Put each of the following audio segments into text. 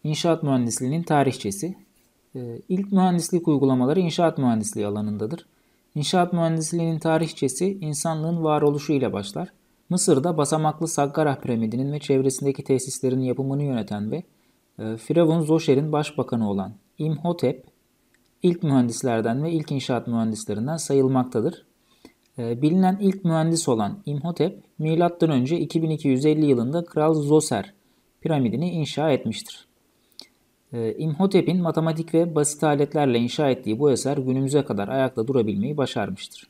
İnşaat mühendisliğinin tarihçesi. İlk mühendislik uygulamaları inşaat mühendisliği alanındadır. İnşaat mühendisliğinin tarihçesi insanlığın varoluşu ile başlar. Mısır'da basamaklı Saqqara piramidinin ve çevresindeki tesislerin yapımını yöneten ve Firavun Zoşer'in başbakanı olan İmhotep, ilk mühendislerden ve ilk inşaat mühendislerinden sayılmaktadır. Bilinen ilk mühendis olan İmhotep, M.Ö. 2250 yılında Kral Zoser piramidini inşa etmiştir. İmhotep'in matematik ve basit aletlerle inşa ettiği bu eser günümüze kadar ayakta durabilmeyi başarmıştır.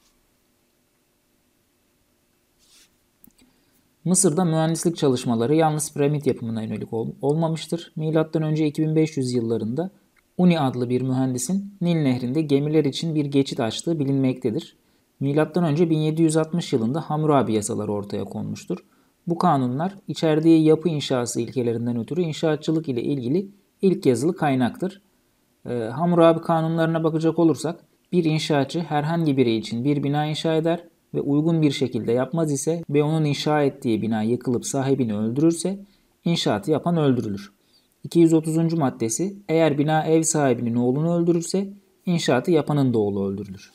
Mısır'da mühendislik çalışmaları yalnız piramit yapımına yönelik olmamıştır. M.Ö. 2500 yıllarında Uni adlı bir mühendisin Nil Nehri'nde gemiler için bir geçit açtığı bilinmektedir. M.Ö. 1760 yılında Hammurabi yasaları ortaya konmuştur. Bu kanunlar içerdiği yapı inşası ilkelerinden ötürü inşaatçılık ile ilgili ilk yazılı kaynaktır. Hammurabi kanunlarına bakacak olursak bir inşaatçı herhangi biri için bir bina inşa eder ve uygun bir şekilde yapmaz ise ve onun inşa ettiği bina yıkılıp sahibini öldürürse inşaatı yapan öldürülür. 230. maddesi eğer bina ev sahibinin oğlunu öldürürse inşaatı yapanın da oğlu öldürülür.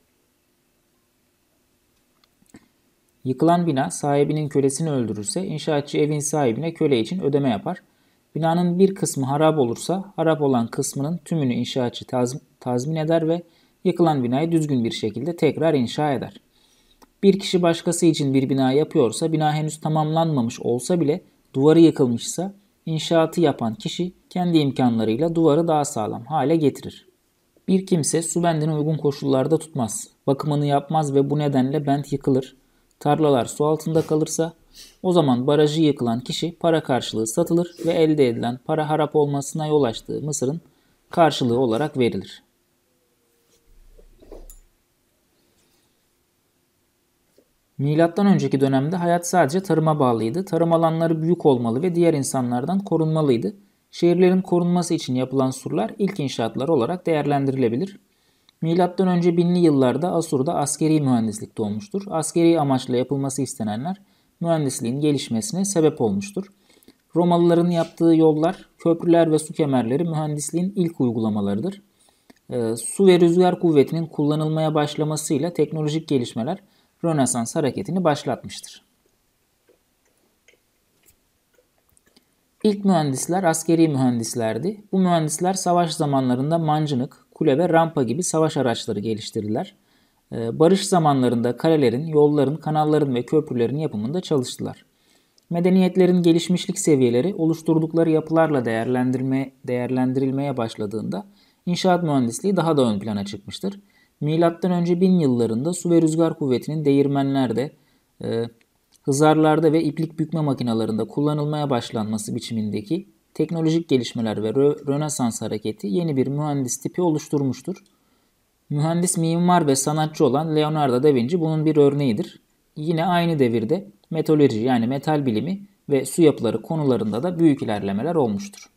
Yıkılan bina sahibinin kölesini öldürürse inşaatçı evin sahibine köle için ödeme yapar. Binanın bir kısmı harap olursa harap olan kısmının tümünü inşaatçı tazmin eder ve yıkılan binayı düzgün bir şekilde tekrar inşa eder. Bir kişi başkası için bir bina yapıyorsa bina henüz tamamlanmamış olsa bile duvarı yıkılmışsa inşaatı yapan kişi kendi imkanlarıyla duvarı daha sağlam hale getirir. Bir kimse su bendini uygun koşullarda tutmaz, bakımını yapmaz ve bu nedenle bent yıkılır. Tarlalar su altında kalırsa o zaman barajı yıkılan kişi para karşılığı satılır ve elde edilen para harap olmasına yol açtığı Mısır'ın karşılığı olarak verilir. Milattan önceki dönemde hayat sadece tarıma bağlıydı. Tarım alanları büyük olmalı ve diğer insanlardan korunmalıydı. Şehirlerin korunması için yapılan surlar ilk inşaatlar olarak değerlendirilebilir. Milattan önce 1000'li yıllarda Asur'da askeri mühendislik doğmuştur. Askeri amaçla yapılması istenenler mühendisliğin gelişmesine sebep olmuştur. Romalıların yaptığı yollar, köprüler ve su kemerleri mühendisliğin ilk uygulamalarıdır. Su ve rüzgar kuvvetinin kullanılmaya başlamasıyla teknolojik gelişmeler Rönesans hareketini başlatmıştır. İlk mühendisler askeri mühendislerdi. Bu mühendisler savaş zamanlarında mancınık, kule ve rampa gibi savaş araçları geliştirdiler. Barış zamanlarında kalelerin, yolların, kanalların ve köprülerin yapımında çalıştılar. Medeniyetlerin gelişmişlik seviyeleri oluşturdukları yapılarla değerlendirilmeye başladığında inşaat mühendisliği daha da ön plana çıkmıştır. Milattan önce 1000 yıllarında su ve rüzgar kuvvetinin değirmenlerde, hızarlarda ve iplik bükme makinelerinde kullanılmaya başlanması biçimindeki teknolojik gelişmeler ve Rönesans hareketi yeni bir mühendis tipi oluşturmuştur. Mühendis, mimar ve sanatçı olan Leonardo da Vinci bunun bir örneğidir. Yine aynı devirde metalürji yani metal bilimi ve su yapıları konularında da büyük ilerlemeler olmuştur.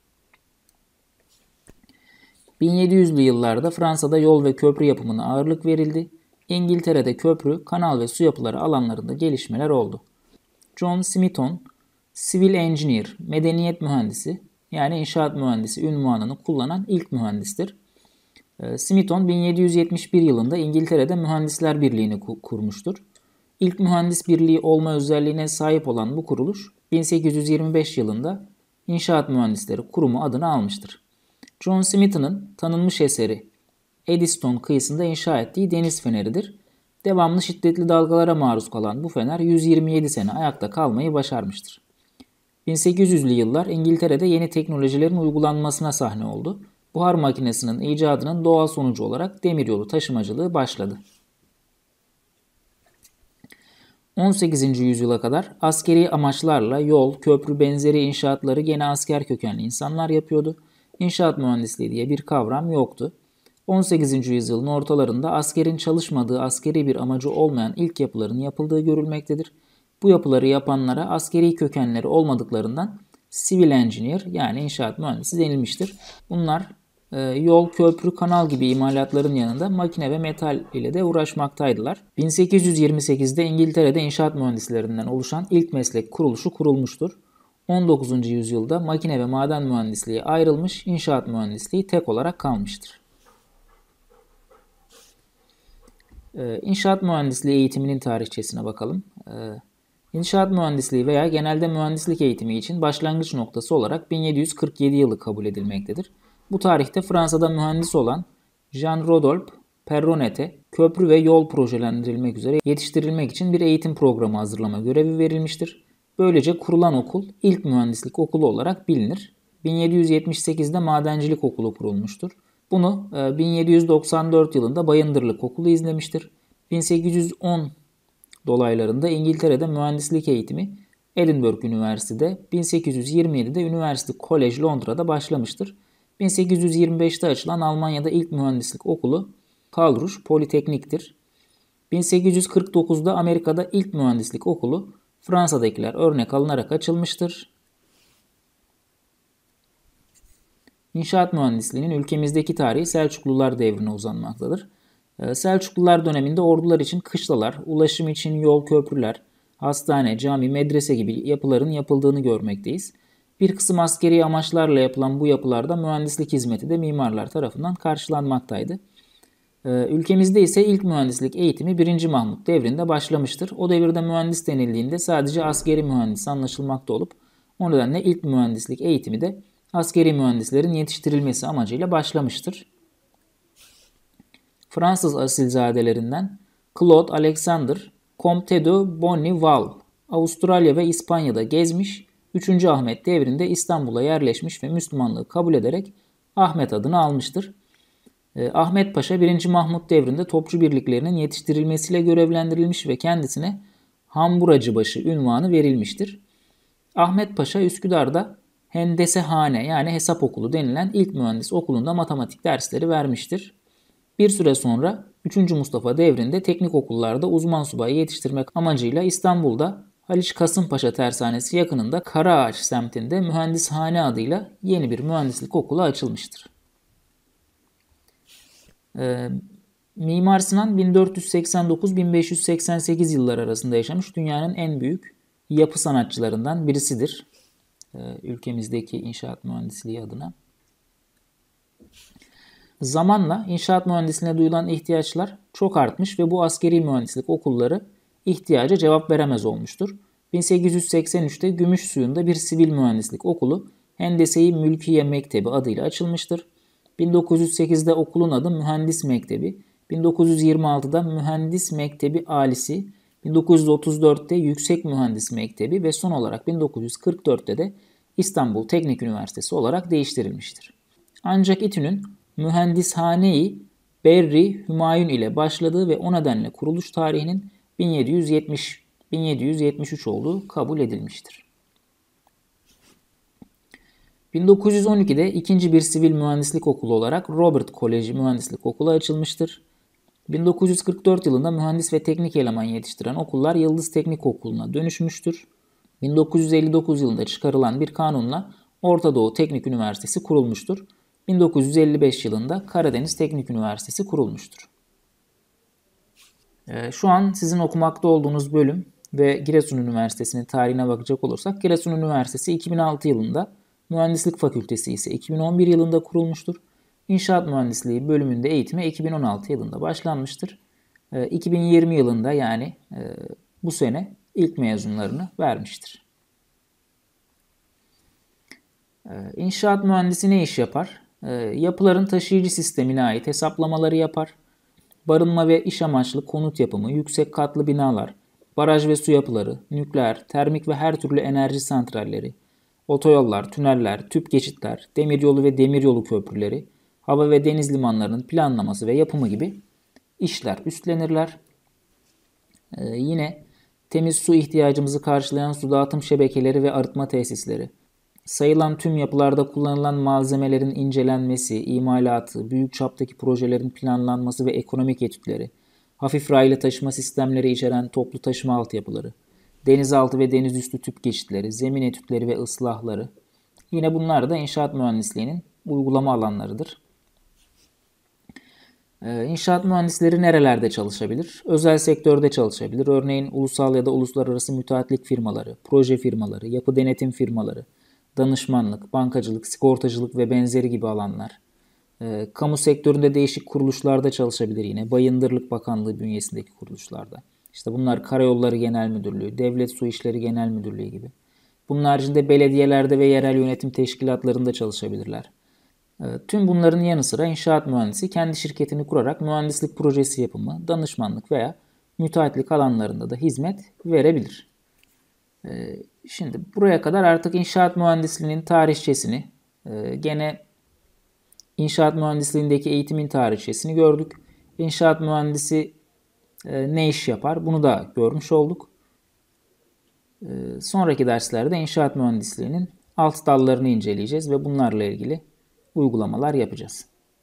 1700'lü yıllarda Fransa'da yol ve köprü yapımına ağırlık verildi. İngiltere'de köprü, kanal ve su yapıları alanlarında gelişmeler oldu. John Smithson, Civil Engineer, medeniyet mühendisi yani inşaat mühendisi unvanını kullanan ilk mühendistir. Smithson 1771 yılında İngiltere'de Mühendisler Birliği'ni kurmuştur. İlk mühendis birliği olma özelliğine sahip olan bu kuruluş 1825 yılında İnşaat Mühendisleri Kurumu adını almıştır. John Smithson'ın tanınmış eseri Eddystone kıyısında inşa ettiği deniz feneridir. Devamlı şiddetli dalgalara maruz kalan bu fener 127 sene ayakta kalmayı başarmıştır. 1800'lü yıllar İngiltere'de yeni teknolojilerin uygulanmasına sahne oldu. Buhar makinesinin icadının doğal sonucu olarak demiryolu taşımacılığı başladı. 18. yüzyıla kadar askeri amaçlarla yol, köprü benzeri inşaatları gene asker kökenli insanlar yapıyordu. İnşaat mühendisliği diye bir kavram yoktu. 18. yüzyılın ortalarında askerin çalışmadığı, askeri bir amacı olmayan ilk yapıların yapıldığı görülmektedir. Bu yapıları yapanlara askeri kökenleri olmadıklarından civil engineer yani inşaat mühendisi denilmiştir. Bunlar yol, köprü, kanal gibi imalatların yanında makine ve metal ile de uğraşmaktaydılar. 1828'de İngiltere'de inşaat mühendislerinden oluşan ilk meslek kuruluşu kurulmuştur. 19. yüzyılda makine ve maden mühendisliği ayrılmış, inşaat mühendisliği tek olarak kalmıştır. İnşaat mühendisliği eğitiminin tarihçesine bakalım. İnşaat mühendisliği veya genelde mühendislik eğitimi için başlangıç noktası olarak 1747 yılı kabul edilmektedir. Bu tarihte Fransa'da mühendis olan Jean-Rodolphe Perronnet'e köprü ve yol projelendirilmek üzere yetiştirilmek için bir eğitim programı hazırlama görevi verilmiştir. Böylece kurulan okul ilk mühendislik okulu olarak bilinir. 1778'de madencilik okulu kurulmuştur. Bunu 1794 yılında Bayındırlık Okulu izlemiştir. 1810 dolaylarında İngiltere'de mühendislik eğitimi Edinburgh Üniversitesi'de, 1827'de University College Londra'da başlamıştır. 1825'te açılan Almanya'da ilk mühendislik okulu Karlsruhe Politeknik'tir. 1849'da Amerika'da ilk mühendislik okulu Fransa'dakiler örnek alınarak açılmıştır. İnşaat mühendisliğinin ülkemizdeki tarihi Selçuklular devrine uzanmaktadır. Selçuklular döneminde ordular için kışlalar, ulaşım için yol, köprüler, hastane, cami, medrese gibi yapıların yapıldığını görmekteyiz. Bir kısım askeri amaçlarla yapılan bu yapılarda mühendislik hizmeti de mimarlar tarafından karşılanmaktaydı. Ülkemizde ise ilk mühendislik eğitimi 1. Mahmut devrinde başlamıştır. O devirde mühendis denildiğinde sadece askeri mühendis anlaşılmakta olup o nedenle ilk mühendislik eğitimi de askeri mühendislerin yetiştirilmesi amacıyla başlamıştır. Fransız asilzadelerinden Claude Alexander Comte de Bonneval, Avustralya ve İspanya'da gezmiş, 3. Ahmet devrinde İstanbul'a yerleşmiş ve Müslümanlığı kabul ederek Ahmet adını almıştır. Ahmet Paşa 1. Mahmut devrinde topçu birliklerinin yetiştirilmesiyle görevlendirilmiş ve kendisine Hamburacıbaşı unvanı verilmiştir. Ahmet Paşa Üsküdar'da Hendesehane yani hesap okulu denilen ilk mühendis okulunda matematik dersleri vermiştir. Bir süre sonra 3. Mustafa devrinde teknik okullarda uzman subayı yetiştirmek amacıyla İstanbul'da Haliç Kasımpaşa Tersanesi yakınında Karaağaç semtinde Mühendishane adıyla yeni bir mühendislik okulu açılmıştır. Mimar Sinan 1489-1588 yılları arasında yaşamış dünyanın en büyük yapı sanatçılarından birisidir. Ülkemizdeki inşaat mühendisliği adına. Zamanla inşaat mühendisliğine duyulan ihtiyaçlar çok artmış ve bu askeri mühendislik okulları ihtiyaca cevap veremez olmuştur. 1883'te Gümüşsuyu'nda bir sivil mühendislik okulu Hendese-i Mülkiye Mektebi adıyla açılmıştır. 1908'de okulun adı Mühendis Mektebi, 1926'da Mühendis Mektebi Alisi, 1934'te Yüksek Mühendis Mektebi ve son olarak 1944'te de İstanbul Teknik Üniversitesi olarak değiştirilmiştir. Ancak İTÜ'nün Mühendishane-i Berri Hümayun ile başladığı ve o nedenle kuruluş tarihinin 1770-1773 olduğu kabul edilmiştir. 1912'de ikinci bir sivil mühendislik okulu olarak Robert Koleji Mühendislik Okulu açılmıştır. 1944 yılında mühendis ve teknik eleman yetiştiren okullar Yıldız Teknik Okulu'na dönüşmüştür. 1959 yılında çıkarılan bir kanunla Orta Doğu Teknik Üniversitesi kurulmuştur. 1955 yılında Karadeniz Teknik Üniversitesi kurulmuştur. Şu an sizin okumakta olduğunuz bölüm ve Giresun Üniversitesi'nin tarihine bakacak olursak Giresun Üniversitesi 2006 yılında, Mühendislik Fakültesi ise 2011 yılında kurulmuştur. İnşaat Mühendisliği bölümünde eğitime 2016 yılında başlanmıştır. 2020 yılında yani bu sene ilk mezunlarını vermiştir. İnşaat mühendisi ne iş yapar? Yapıların taşıyıcı sistemine ait hesaplamaları yapar. Barınma ve iş amaçlı konut yapımı, yüksek katlı binalar, baraj ve su yapıları, nükleer, termik ve her türlü enerji santralleri, otoyollar, tüneller, tüp geçitler, demiryolu ve demiryolu köprüleri, hava ve deniz limanlarının planlaması ve yapımı gibi işler üstlenirler. Yine temiz su ihtiyacımızı karşılayan su dağıtım şebekeleri ve arıtma tesisleri, sayılan tüm yapılarda kullanılan malzemelerin incelenmesi, imalatı, büyük çaptaki projelerin planlanması ve ekonomik etütleri, hafif raylı taşıma sistemleri içeren toplu taşıma altyapıları, denizaltı ve denizüstü tüp geçitleri, zemin etütleri ve ıslahları. Yine bunlar da inşaat mühendisliğinin uygulama alanlarıdır. İnşaat mühendisleri nerelerde çalışabilir? Özel sektörde çalışabilir. Örneğin ulusal ya da uluslararası müteahhitlik firmaları, proje firmaları, yapı denetim firmaları, danışmanlık, bankacılık, sigortacılık ve benzeri gibi alanlar. Kamu sektöründe değişik kuruluşlarda çalışabilir yine. Bayındırlık Bakanlığı bünyesindeki kuruluşlarda. İşte bunlar Karayolları Genel Müdürlüğü, Devlet Su İşleri Genel Müdürlüğü gibi. Bunun haricinde belediyelerde ve yerel yönetim teşkilatlarında çalışabilirler. Tüm bunların yanı sıra inşaat mühendisi kendi şirketini kurarak mühendislik projesi yapımı, danışmanlık veya müteahhitlik alanlarında da hizmet verebilir. Şimdi buraya kadar artık inşaat mühendisliğinin tarihçesini, gene inşaat mühendisliğindeki eğitimin tarihçesini gördük. İnşaat mühendisi ne iş yapar? Bunu da görmüş olduk. Sonraki derslerde inşaat mühendisliğinin alt dallarını inceleyeceğiz ve bunlarla ilgili uygulamalar yapacağız.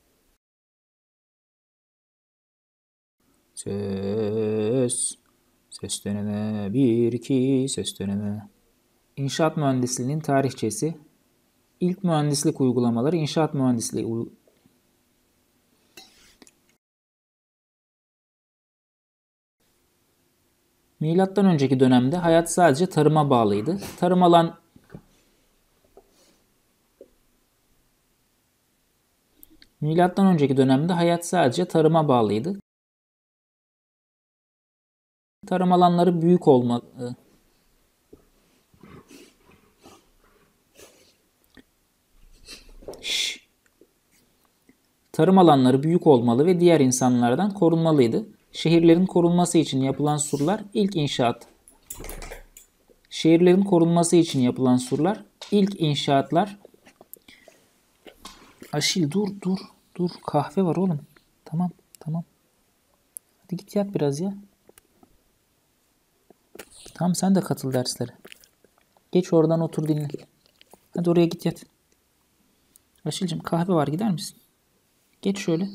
Ses deneme, 1 2 ses deneme. İnşaat mühendisliğinin tarihçesi. İlk mühendislik uygulamaları inşaat mühendisliği Milattan önceki dönemde hayat sadece tarıma bağlıydı. Milattan önceki dönemde hayat sadece tarıma bağlıydı. Tarım alanları büyük olmalı. Tarım alanları büyük olmalı ve diğer insanlardan korunmalıydı. Şehirlerin korunması için yapılan surlar ilk inşaatlar. Aşil dur kahve var oğlum. Tamam. Hadi git yat biraz ya. Tamam sen de katıl derslere. Geç oradan otur dinle. Hadi oraya git yat. Aşil'cim kahve var gider misin? Geç şöyle.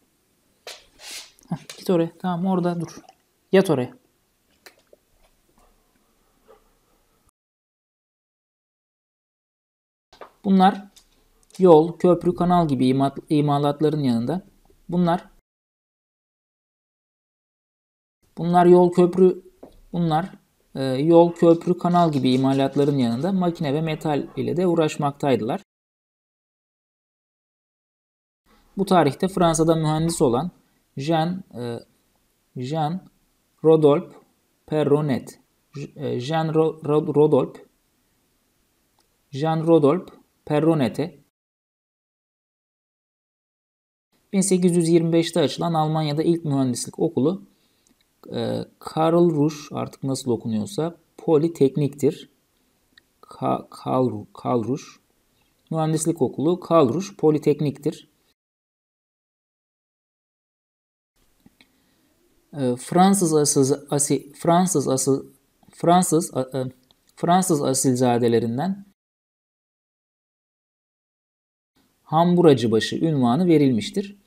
Git oraya. Tamam orada dur. Yat oraya. Bunlar yol, köprü, kanal gibi imalatların yanında. Bunlar yol, köprü, kanal gibi imalatların yanında makine ve metal ile de uğraşmaktaydılar. Bu tarihte Fransa'da mühendis olan Jean Rodolphe Perronnet 1825'te açılan Almanya'da ilk mühendislik okulu Karl Rusch artık nasıl okunuyorsa Politeknik'tir. Karl Rusch Mühendislik Okulu Karl Rusch Politeknik'tir. Fransız asilzadelerinden Hamburacıbaşı unvanı verilmiştir.